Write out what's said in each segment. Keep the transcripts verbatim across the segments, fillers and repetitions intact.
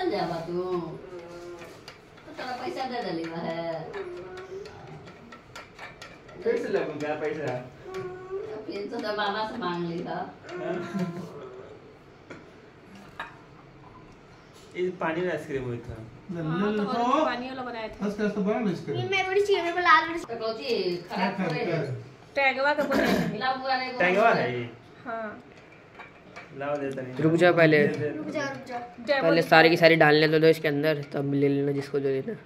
चल जाबा तू तो तेरा पैसा दे देली है कैसे लगूं क्या पैसा फिर तो बाबा से मांग ली था ये पानी में आइसक्रीम हुई था हां तो पानी वाला बनाए थे बस कैसे बना आइसक्रीम ये मैं बड़ी चाहिए मेरे को लाल बड़ी तो कोची खराब करे टैगवा का बोले लाओ बुआ रे टैगवा है ये हां लाओ देता नहीं रुक जा पहले रुक जा रुक जा पहले सारी की सारी डालने दो दो इसके अंदर तब ले लेना जिसको जो लेना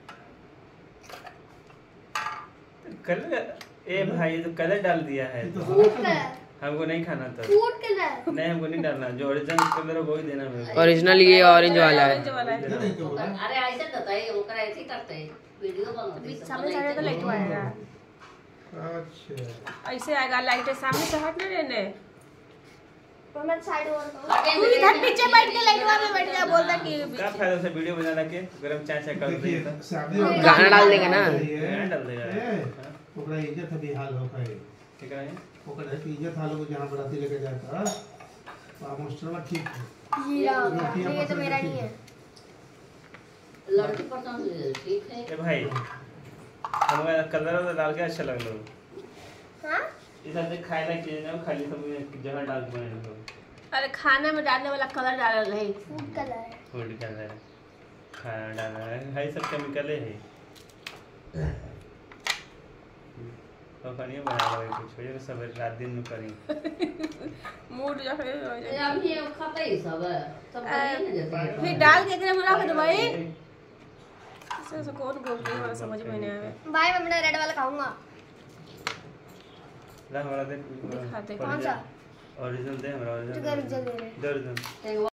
कलर ए भाई ये तो कलर डाल दिया है फूड कलर हमको नहीं खाना था फूड कलर नहीं हमको नहीं डालना जो ओरिजिनल कलर है वही देना मेरे को ओरिजिनल ये ऑरेंज वाला है अरे ऐसे बताइए ओकरा ऐसे करते हैं वीडियो बनाते हैं सामने सारे तो लाइट आएगा अच्छा ऐसे आएगा लाइट सामने से हट ना रहने मैं साइड और तू इधर पीछे बैठ के लाइटवा में बैठ जा बोलता कि क्या फायदा से वीडियो बना के गरम चाय चाय कर देखिए देता शादी गाना डाल देंगे ना गाना डाल देगा ओकरा इज्जत अभी हाल हो पाए ठीक है ओकरा की इज्जत हाल हो जहां बराती लेके जाता वहां मास्टरवा ठीक है हीरा ये तो मेरा नहीं है लड़की पसंद ठीक है ए भाई हमारा कलर डाल के अच्छा लग लो हां इस साथ खाए ना चीज ना खाली सब जगह डाल के बना लो अरे खाना में डालने वाला कलर डालल है फूड कलर फूड कलर खाना डालना है है सब केमिकल है तो कनिए बना लो कुछ हो जाए सब रात दिन में करें मूड जो है अब ये खाता ही सब सब करिए ना जैसे फिर डाल के एकरे में रख दो भाई ऐसे से कौन बोल रही है समझ में नहीं आवे भाई मैं अपना रेड वाला खाऊंगा ला हमारा दे दिखाते कौन सा ओरिजिनल दे हमारा रुक ओरिजिनल जा रुक जा दे रहे ओरिजिनल